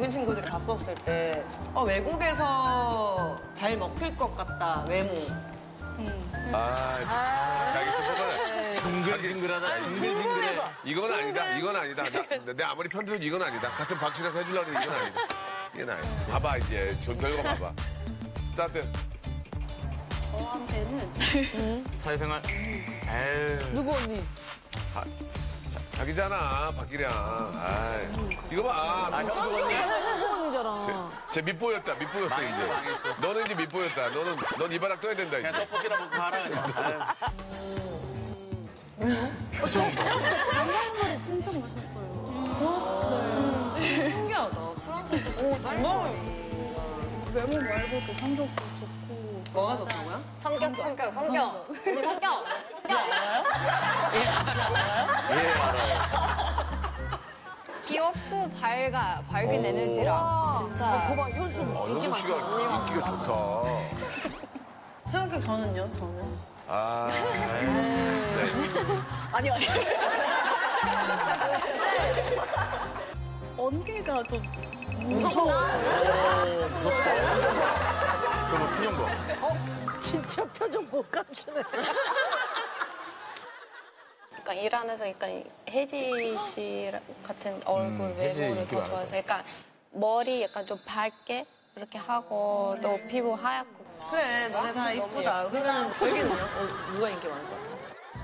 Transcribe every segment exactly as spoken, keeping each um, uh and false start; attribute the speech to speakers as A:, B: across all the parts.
A: 외국인 친구들이 봤었을 때 어, 외국에서 잘 먹힐 것 같다, 외모.
B: 음. 아, 자기 스스로는 징글징글하다, 징글징글해. 이건 아니다, 이건 아니다. 나, 내 아무리 편들어도 이건 아니다. 같은 박치라서 해주려고 했는데 이건 아니다. 이건 아니다. 봐봐, 이제. 저 결과 봐봐. 스타트.
C: 저한테는
D: 음. 사회생활. 에이.
C: 누구 언니?
B: 아, 자기잖아, 박기량. 아, 이거 봐.
D: 아, 형수 언니.
C: 현수 언니잖아.
B: 쟤 밑보였다, 밑보였어, 이제. 너는 이제 밑보였다. 너는, 넌 이 바닥 떠야 된다, 이제.
D: 그냥 떡볶이나 먹고 가라, 그냥.
C: 양갈머리 진짜 멋있어요.
A: 신기하다. 프랑스. 오, 정말.
C: 외모 말고도 성격도 좋고.
A: 뭐가 좋다고요?
E: 성격, 성격, 성격. 언니 성격. 성격 알아요?
D: 예, 알아요.
E: 귀엽고 밝아, 밝은 에너지라. 진짜.
C: 거봐, 현수
B: 어,
C: 인기
B: 현수 씨가
C: 많잖아.
B: 인기가 좋다.
A: 생각해 저는요, 저는.
B: 아, 네.
C: 아니, 아니. 언니가 좀 무서워요.
D: 무섭다. 저거 표정 봐.
C: 어? 진짜 표정 못 감추네.
F: 약간 일 안에서 약간 혜지 씨 같은 얼굴
D: 음, 혜지
F: 외모를
D: 인기
F: 더
D: 많아서.
F: 좋아해서 약간 머리 약간 좀 밝게 이렇게 하고 또 피부 하얗고
A: 그래, 너네 다 이쁘다. 그러면은 여기는요? 어, 누가 인기 많을 것 같아?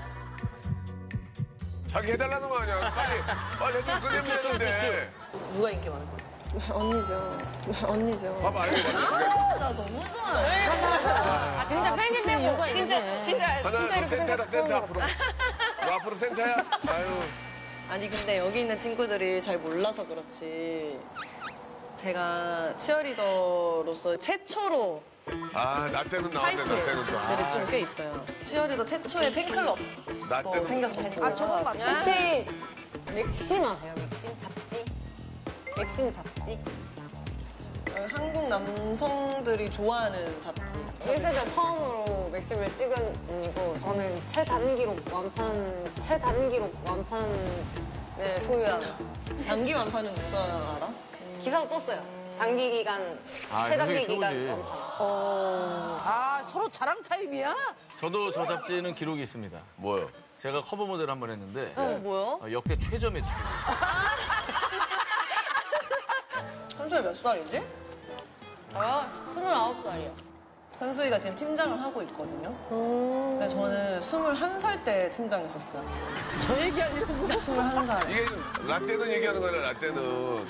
B: 자기 해달라는 거 아니야. 빨리, 빨리 해주면 끝내면 되는데.
A: 누가 인기 많을 것 같아?
E: 언니죠. 언니죠.
B: 봐봐, 이거
A: 나 너무 좋아해.
E: 아, 진짜 팬이 빼고. 진짜, 진짜,
B: 하나,
E: 진짜 이렇게
B: 센터다,
E: 생각
B: 센터 앞으로. 너 앞으로 센터야? 아유.
A: 아니, 근데 여기 있는 친구들이 잘 몰라서 그렇지. 제가 치어리더로서 최초로
B: 아, 나 때는 나왔네, 나 때는 또.
A: 타이틀들이
B: 아,
A: 좀 꽤 있어요. 치어리더 최초의 팬클럽
B: 나
A: 또
B: 때는.
A: 생겼어요.
C: 아, 저건 맞네.
E: 혹시 맥심 아세요? 맥심 잡지? 맥심 잡지?
A: 한국 남성들이 좋아하는 잡지.
E: 일 세대 처음으로 맥심을 찍은 언니고 저는 최단기록 완판, 최단기록 완판을 소유한
A: 단기 완판은 누가 알아?
E: 기사도 떴어요. 단기 기간,
D: 아,
E: 최단기
D: 현석이
E: 기간
D: 최고지.
E: 완판.
C: 아, 서로 자랑 타임이야?
D: 저도 저 잡지는 기록이 있습니다.
B: 뭐요?
D: 제가 커버 모델 한 번 했는데
A: 어, 뭐요?
D: 어, 역대 최저 매출.
A: 현수이 몇 살이지?
E: 아, 스물아홉 살이요.
A: 현수이가 지금 팀장을 하고 있거든요. 근데 저는 스물한 살 때 팀장했었어요.
C: 저 얘기하려고.
A: 스물한 살.
B: 이게 좀 라떼는 얘기하는 거야, 라떼는.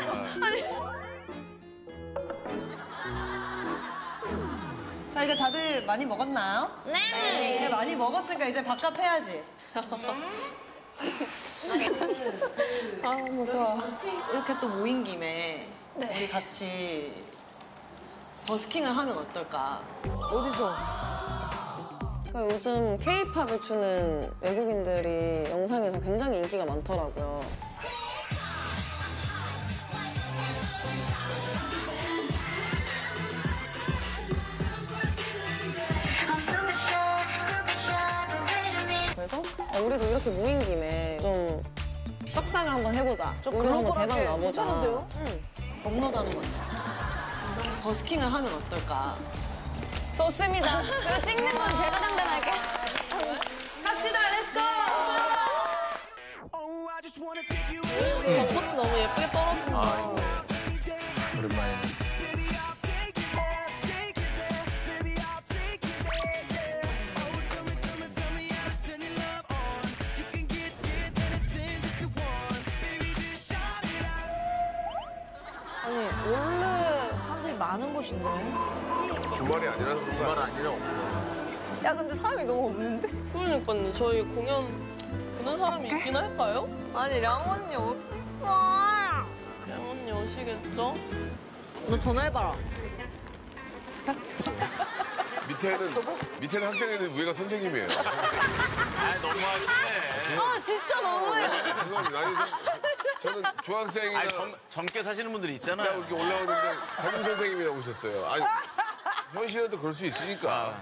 A: 자, 이제 다들 많이 먹었나요?
E: 네.
A: 네, 많이 먹었으니까 이제 밥값 해야지.
E: 아, 무서워.
A: 이렇게 또 모인 김에 우리 같이 버스킹을 하면 어떨까?
C: 어디서?
E: 그러니까 요즘 케이팝을 추는 외국인들이 영상에서 굉장히 인기가 많더라고요. 그래서 아, 우리도 이렇게 모인 김에 좀 떡상을 한번 해보자.
C: 좀
E: 우리 한번 대박
C: 글로벌하게
E: 나보자.
C: 괜찮은데요?
E: 응.
A: 업로드하는 거지. 버스킹을 하면 어떨까?
E: 좋습니다. 그거 찍는 건 제가 담당할게요.
A: 갑시다, 렛츠고!
E: 벚꽃이 너무 예쁘게 떨어진다.
D: 아, 오랜만에.
C: 아니, 원래 사람들이 많은 곳인데.
B: 주말이 아니라서 그런
D: 말
B: 거야.
D: 아니라 없어.
E: 야, 근데 사람이 너무 없는데?
G: 그러니까요. 저희 공연 보는 사람이 있긴 할까요?
E: 아니, 량 언니 어딨어?
G: 양 언니 오시겠죠?
E: 너 전화해봐라.
B: 밑에는, 밑에는 학생인데 위가 선생님이에요.
D: 아, 너무하시네.
A: 아, 진짜 너무해.
B: 죄송합니다. 아니, 저- 저는 중학생이나
D: 아니, 젊, 젊게 사시는 분들이
B: 딱
D: 있잖아요.
B: 이렇게 올라오는데 담임 선생님이 나오셨어요. 아니, 현실에도 그럴 수 있으니까.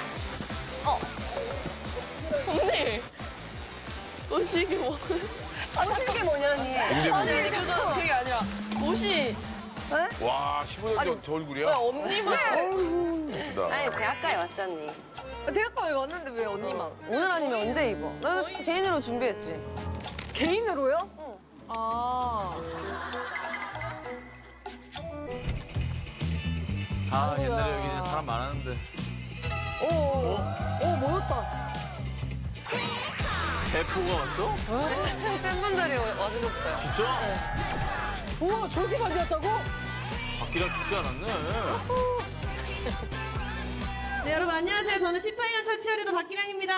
G: 언니! 오시기 뭐.
E: 보신 게 뭐냐니.
G: 아니 그거 그게 아니라 옷이
B: 와, 십오 년 전 저 얼굴이야?
G: 언니만
B: 예쁘다.
E: 아니 대학가에 왔잖니. 대학가에 왔는데 왜 언니만? 오늘 아니면 언제 입어? 나 개인으로 준비했지. 개인으로요? 응.
G: 아
D: 아, 옛날에 여기 사람 많았는데.
C: 오, 오, 모였다.
D: 대포가 왔어?
E: 팬분들이 와주셨어요.
D: 진짜?
C: 우와, 저렇게 많이 왔다고?
D: 박기랑 죽지 않았네.
A: 네, 여러분 안녕하세요. 저는 십팔 년 차 치어리더 박기량입니다.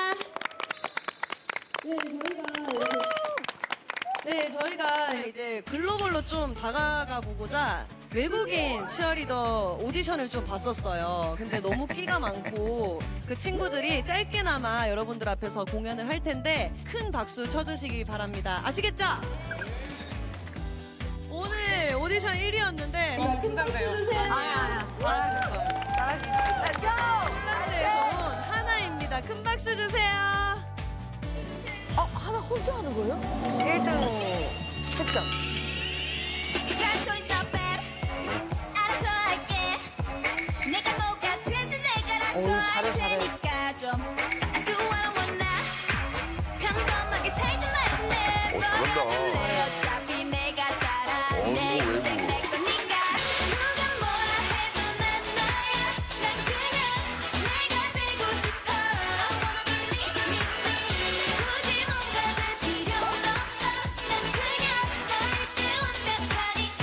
A: 네, 저희가 네, 저희가 이제 글로벌로 좀 다가가 보고자 외국인 치어리더 오디션을 좀 봤었어요. 근데 너무 끼가 많고 그 친구들이 짧게나마 여러분들 앞에서 공연을 할 텐데 큰 박수 쳐주시기 바랍니다. 아시겠죠? 오늘 오디션 일 위였는데 너무 긴장돼요. 아야, 잘하셨어요. 잘하셨어요. 핀란드에서 온 하나입니다. 큰 박수 주세요.
C: 아, 하나 혼자 하는 거예요?
E: 일 등 득점.
H: 잔소리 써 빼 알아서 할게 내가 뭐가 되든 내가
E: 어우,
H: 알아서
E: 잘해,
H: 할
E: 잘해.
H: 테니까 좀 I do what I wanna 평범하게 살든 말든 내
B: 어, 잘한다.
H: 뻔하길래 어차피 내가 살아
B: 어,
H: 내
B: 이거 왜
H: 인생
B: 이거.
H: 내 거니까 누가 뭐라 해도 난 나야 난 그냥 내가 되고 싶어 I wanna be me, me, me 굳이 뭔가 될 필요는 없어 난 그냥 나일 때 완벽하니까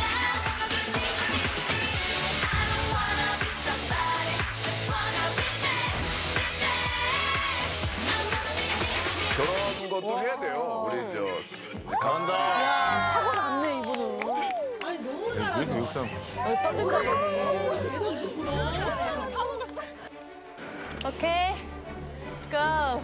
H: I don't wanna be somebody just wanna be me, be me I wanna be me, me
B: 저런 것도 해야 돼요. 우리 저
D: 잘한다.
C: 타고났네, 이분은.
A: 아니 너무 잘하죠.
B: 외국 사람.
C: 어, 떨린다, 너무.
E: 오케이. 고.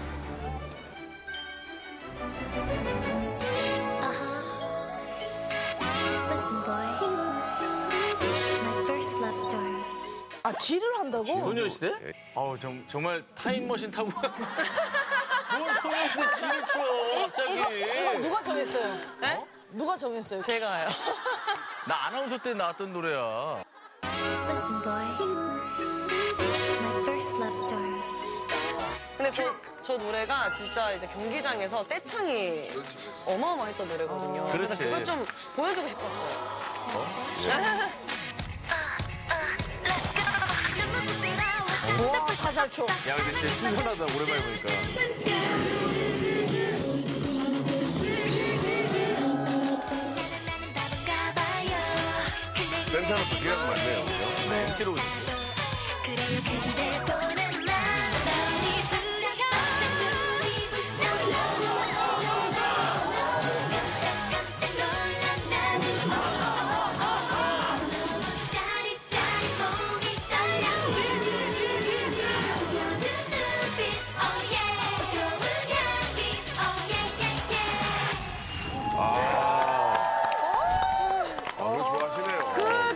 H: Listen, boy. My first love story.
C: 아, 질을 한다고?
D: 소녀시대? 아우, 정, 정말 타임머신 타고. 뭔 소녀시대 지를 쳐, 갑자기.
C: 이거 누가 정했어요?
E: 네?
C: 누가 정했어요?
E: 제가요.
D: 나 아나운서 때 나왔던 노래야.
H: Listen, boy. My first love story.
E: 근데 저, 저 노래가 진짜 이제 경기장에서 떼창이 어마어마했던 노래거든요. 그래서
D: 그렇지.
E: 그걸 좀 보여주고 싶었어요.
C: 우와, 사살초.
D: 야, 근데 진짜 신선하다, 오랜만에 보니까.
B: 센터로 바뀌는 거 맞네요. 그죠?
D: 네. 엠시로 오셨어요.
H: 그래요 그대 보는 나 눈이 부셔 눈이 부셔 깜짝 놀란 나는 짜릿짜릿 몸이 떨려 젖은 눈빛 oh yeah 좋은 향기 oh yeah yeah yeah
B: 아, 오늘 좋아하시네요.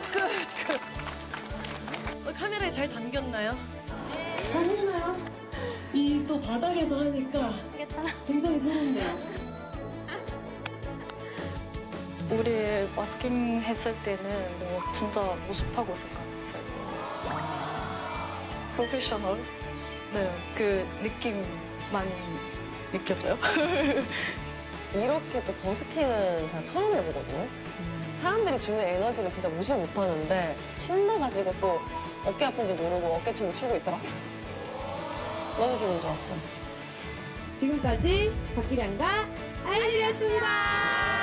A: 어, 카메라에 잘 담겼나요? 네. 담겼나요? 이 또 바닥에서 하니까 굉장히 소름돼요.
F: 우리 마스킹 했을 때는 뭐 진짜 모습하고 생각했어요. 프로페셔널? 네, 그 느낌 많이 느꼈어요.
E: 이렇게 또 버스킹은 제가 처음 해보거든요. 사람들이 주는 에너지를 진짜 무시 못하는데 신나가지고 또 어깨 아픈지 모르고 어깨춤을 추고 있더라고요. 너무 기분 좋았어요.
A: 지금까지 박기량과 아이들이었습니다.